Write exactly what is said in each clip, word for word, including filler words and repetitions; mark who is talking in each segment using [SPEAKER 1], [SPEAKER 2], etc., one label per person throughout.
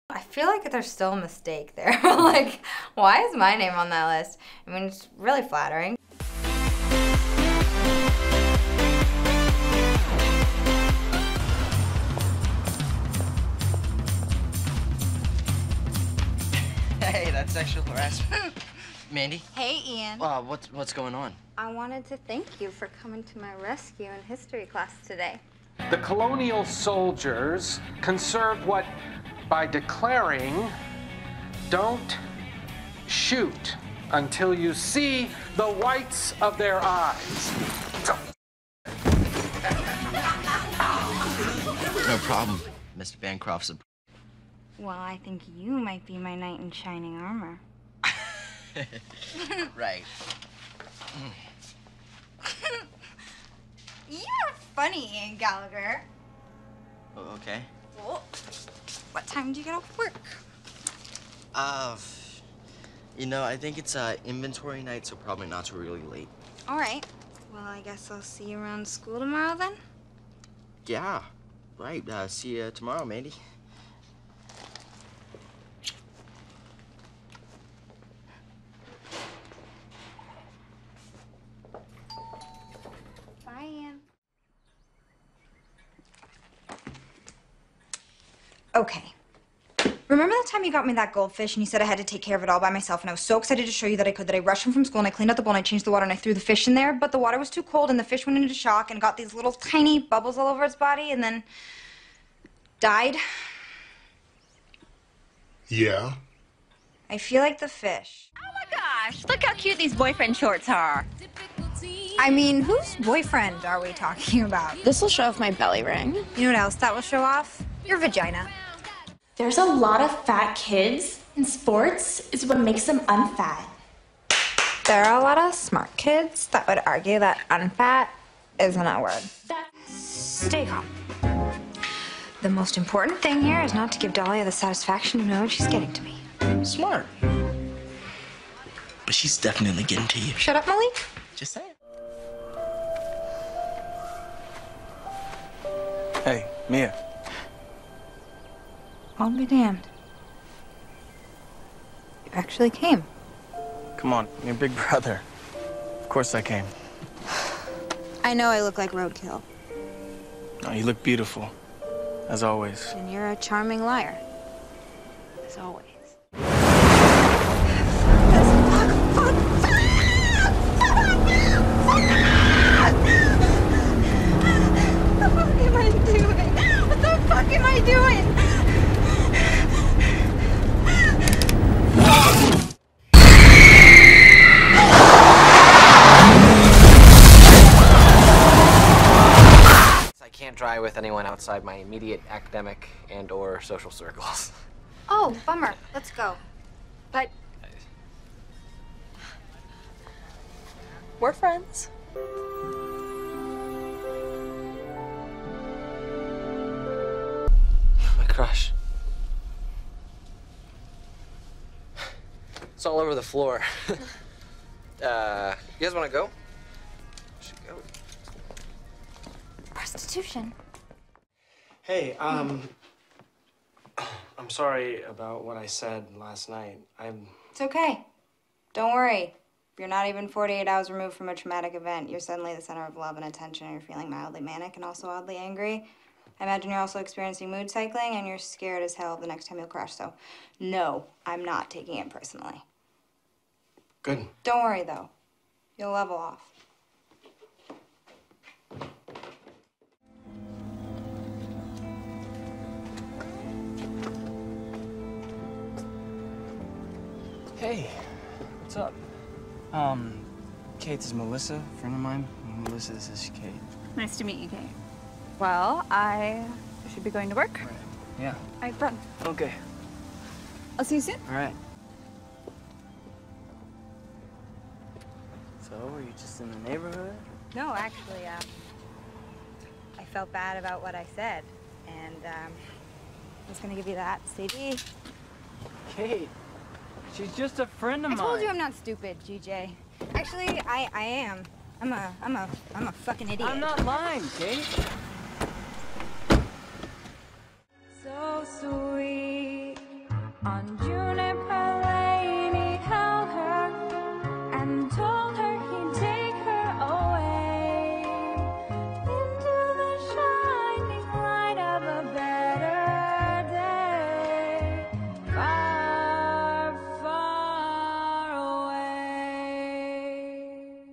[SPEAKER 1] I feel like there's still a mistake there. Like, why is my name on that list? I mean, it's really flattering.
[SPEAKER 2] Hey, that's sexual harassment. Mandy?
[SPEAKER 1] Hey, Ian.
[SPEAKER 2] Uh, what's, what's going on?
[SPEAKER 1] I wanted to thank you for coming to my rescue in history class today.
[SPEAKER 3] The colonial soldiers conserved what by declaring, don't shoot until you see the whites of their eyes.
[SPEAKER 2] No problem. Mister Bancroft's a...
[SPEAKER 1] Well, I think you might be my knight in shining armor.
[SPEAKER 2] Right.
[SPEAKER 1] You're funny, Ian Gallagher.
[SPEAKER 2] Oh, okay.
[SPEAKER 1] Well, what time do you get off work?
[SPEAKER 2] Uh, you know, I think it's uh, inventory night, so probably not too really late.
[SPEAKER 1] All right. Well, I guess I'll see you around school tomorrow then?
[SPEAKER 2] Yeah, right. Uh, see you tomorrow, Mandy.
[SPEAKER 1] Bye, Ian. Okay. Remember that time you got me that goldfish and you said I had to take care of it all by myself, and I was so excited to show you that I could that I rushed home from school and I cleaned out the bowl and I changed the water and I threw the fish in there, but the water was too cold and the fish went into shock and got these little tiny bubbles all over its body and then died?
[SPEAKER 4] Yeah.
[SPEAKER 1] I feel like the fish.
[SPEAKER 5] Oh my gosh, look how cute these boyfriend shorts are.
[SPEAKER 1] I mean, whose boyfriend are we talking about?
[SPEAKER 6] This will show off my belly ring.
[SPEAKER 1] You know what else that will show off? Your vagina.
[SPEAKER 6] There's a lot of fat kids, and sports is what makes them unfat.
[SPEAKER 1] There are a lot of smart kids that would argue that unfat isn't a word. Stay calm. The most important thing here is not to give Dahlia the satisfaction of knowing she's getting to me.
[SPEAKER 2] Smart. But she's definitely getting to you.
[SPEAKER 1] Shut up, Malik.
[SPEAKER 2] Just saying.
[SPEAKER 7] Hey, Mia.
[SPEAKER 1] I'll be damned. You actually came.
[SPEAKER 7] Come on, I'm your big brother. Of course I came.
[SPEAKER 1] I know I look like roadkill.
[SPEAKER 7] Oh, you look beautiful, as always.
[SPEAKER 1] And you're a charming liar. As always. What the fuck am I doing?
[SPEAKER 8] I can't drive with anyone outside my immediate academic and or social circles.
[SPEAKER 1] Oh, bummer. Let's go. But
[SPEAKER 6] We're friends.
[SPEAKER 8] My crush. It's all over the floor. uh, you guys want to go? We should go.
[SPEAKER 1] prostitution.
[SPEAKER 7] Hey, um... I'm sorry about what I said last night. I'm...
[SPEAKER 1] It's okay. Don't worry. You're not even forty-eight hours removed from a traumatic event. You're suddenly the center of love and attention, and you're feeling mildly manic and also oddly angry. I imagine you're also experiencing mood cycling, and you're scared as hell the next time you'll crash, so no, I'm not taking it personally.
[SPEAKER 7] Good.
[SPEAKER 1] Don't worry, though. You'll level off.
[SPEAKER 7] Hey, what's up? Um, Kate, this is Melissa, a friend of mine. Melissa, this is Kate.
[SPEAKER 5] Nice to meet you, Kate. Well, I should be going to work.
[SPEAKER 7] Right. Yeah.
[SPEAKER 5] I run.
[SPEAKER 7] Okay.
[SPEAKER 5] I'll see you soon.
[SPEAKER 7] All right. So, were you just in the neighborhood?
[SPEAKER 1] No, actually, uh, I felt bad about what I said, and um, I was gonna give you that C D.
[SPEAKER 7] Kate, she's just a friend of
[SPEAKER 1] I
[SPEAKER 7] mine.
[SPEAKER 1] told you I'm not stupid, G J. Actually, I, I am. I'm a, I'm a, I'm a fucking idiot.
[SPEAKER 7] I'm not lying, Kate.
[SPEAKER 1] So sweet.
[SPEAKER 5] On Juniper Lane, he held her and told her he'd take her away into the shining light of a better day, far, far away.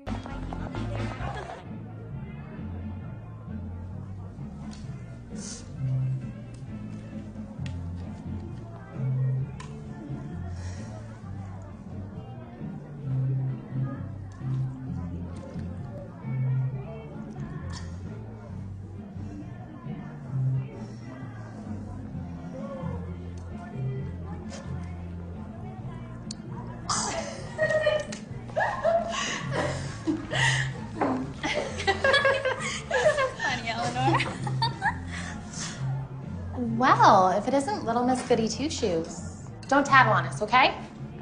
[SPEAKER 6] Well, if it isn't Little Miss Goody Two-Shoes, don't tattle on us, okay?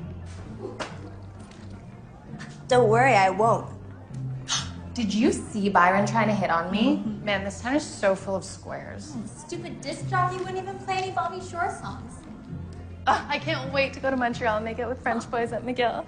[SPEAKER 1] Don't worry, I won't.
[SPEAKER 6] Did you see Byron trying to hit on me? Mm-hmm. Man, this town is so full of squares.
[SPEAKER 4] Stupid disc jockey wouldn't even play any Bobby Shore songs.
[SPEAKER 6] Ugh, I can't wait to go to Montreal and make it with French boys at McGill.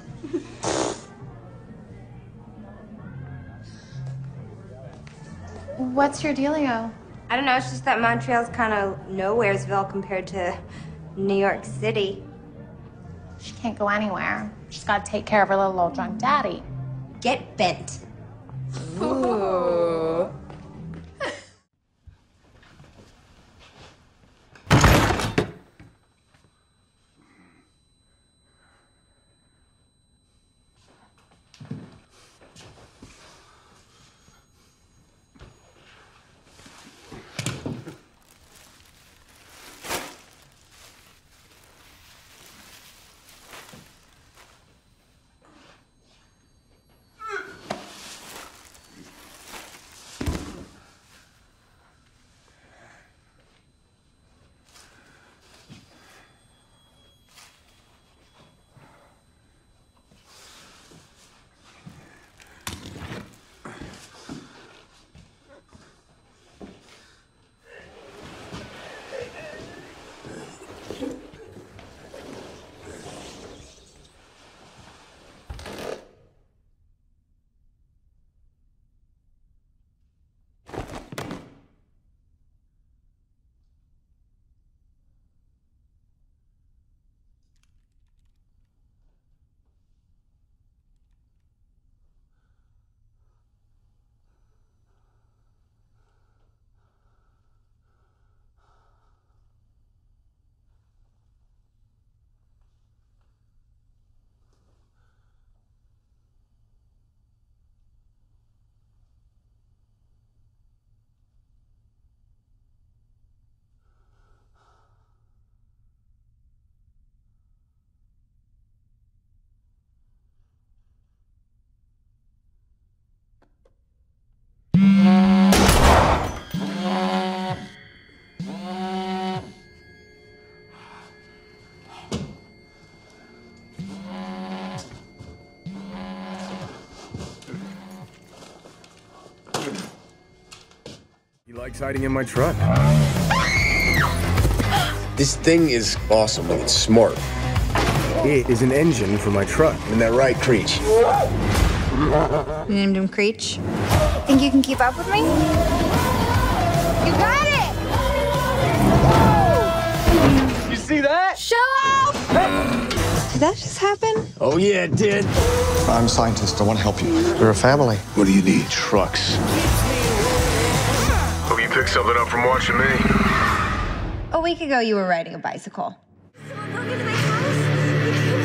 [SPEAKER 6] What's your dealio?
[SPEAKER 1] I don't know, it's just that Montreal's kind of nowheresville compared to New York City.
[SPEAKER 6] She can't go anywhere. She's got to take care of her little old drunk daddy.
[SPEAKER 1] Get bent.
[SPEAKER 6] Ooh.
[SPEAKER 9] He likes hiding in my truck. This thing is awesome, but it's smart. It is an engine for my truck. Isn't that right, Creech?
[SPEAKER 1] You named him Creech? Think you can keep up with me? You got it! Woo!
[SPEAKER 9] You see that?
[SPEAKER 1] Show off! Did that just happen?
[SPEAKER 9] Oh, yeah, it did.
[SPEAKER 10] I'm a scientist. I want to help you. We're a family.
[SPEAKER 9] What do you need? Trucks. Hope you picked something up from watching me.
[SPEAKER 1] A week ago, you were riding a bicycle.
[SPEAKER 4] Someone broke into my house?